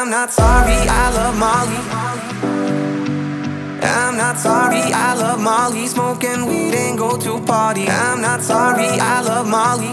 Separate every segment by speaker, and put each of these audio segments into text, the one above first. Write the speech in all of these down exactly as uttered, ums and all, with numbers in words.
Speaker 1: I'm not sorry, I love Molly. I'm not sorry, I love Molly. Smoking weed and go to party. I'm not sorry, I love Molly.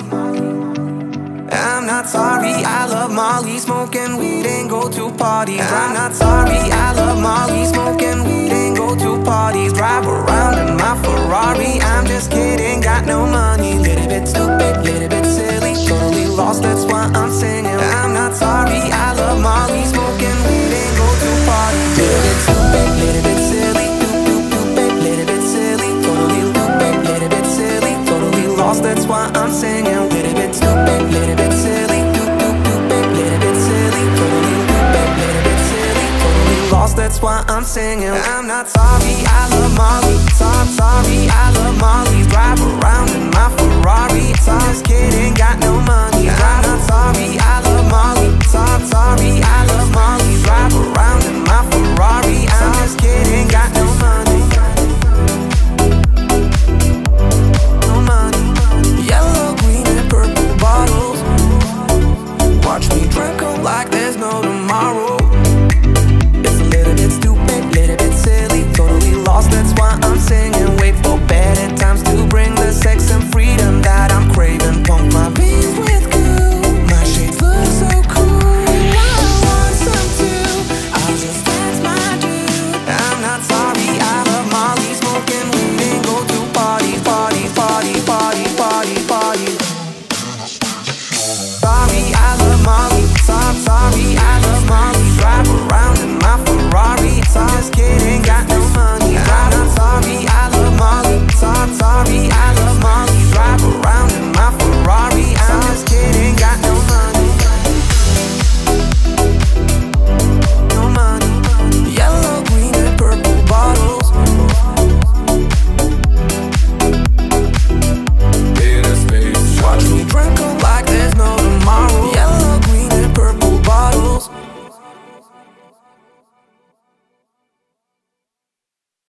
Speaker 1: I'm not sorry, I love Molly. Smoking weed and go to parties. I'm not sorry, I love Molly. Smoking weed and go to parties. Drive around in my Ferrari. I'm just kidding, got no money. Little bit stupid, little bit silly. Totally lost, that's why I'm singing. I'm not sorry, I love Molly. Smoking weed and go to parties. Little bit stupid, little bit silly. Doop, doop, doop, little bit silly. Totally stupid, little bit silly. Totally lost, that's why I'm singing. Little bit stupid, little bit silly. Doop, doop, doop, little bit silly. Totally stupid, little bit silly. Totally lost, that's why I'm singing. I'm not sorry, I love Molly. Sorry, sorry, I love Molly. Drive around in my Ferrari. I'm just kidding, got no money. I'm not sorry, I love Molly. Sorry, sorry, I love Molly. Drive around in my Ferrari. I'm just kidding, got no money. No money. Yellow, green, and purple bottles. Watch me drink 'em like that.